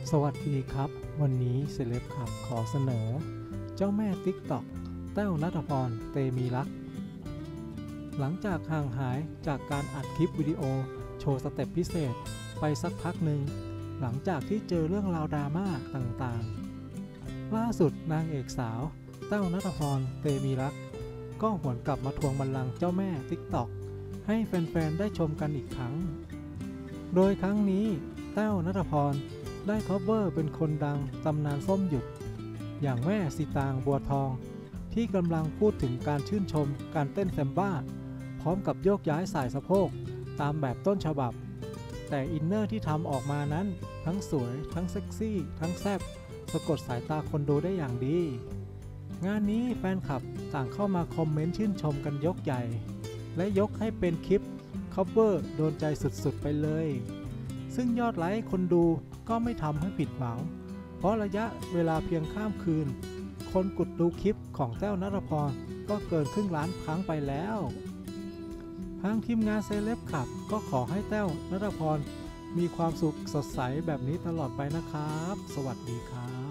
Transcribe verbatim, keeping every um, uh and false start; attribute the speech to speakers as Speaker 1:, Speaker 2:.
Speaker 1: สวัสดีครับวันนี้เซเลบขับขอเสนอเจ้าแม่ติ๊กต็อกแต้วณัฐพรเตมีรักหลังจากห่างหายจากการอัดคลิปวิดีโอโชว์สเต็ปพิเศษไปสักพักหนึ่งหลังจากที่เจอเรื่องราวดราม่าต่างๆล่าสุดนางเอกสาวแต้วณัฐพรเตมีรักก็หวนกลับมาทวงบัลลังก์เจ้าแม่ติ๊กต็อกให้แฟนๆได้ชมกันอีกครั้งโดยครั้งนี้แต้วณัฐพรได้คัฟเวอร์เป็นคนดังตำนานส้มหยุดอย่างแม่สีตางบัวทองที่กำลังพูดถึงการชื่นชมการเต้นแซมบ้าพร้อมกับโยกย้ายสายสะโพกตามแบบต้นฉบับแต่อินเนอร์ที่ทำออกมานั้นทั้งสวยทั้งเซ็กซี่ทั้งแซ่บสะกดสายตาคนดูได้อย่างดีงานนี้แฟนคลับต่างเข้ามาคอมเมนต์ชื่นชมกันยกใหญ่และยกให้เป็นคลิปคัฟเวอร์โดนใจสุดๆไปเลยซึ่งยอดไลค์คนดูก็ไม่ทำให้ผิดหวังเพราะระยะเวลาเพียงข้ามคืนคนกดดูคลิปของแต้วณัฐพรก็เกินครึ่งล้านครั้งไปแล้วทางทีมงานเซเลบคลับก็ขอให้แต้วณัฐพรมีความสุขสดใสแบบนี้ตลอดไปนะครับสวัสดีครับ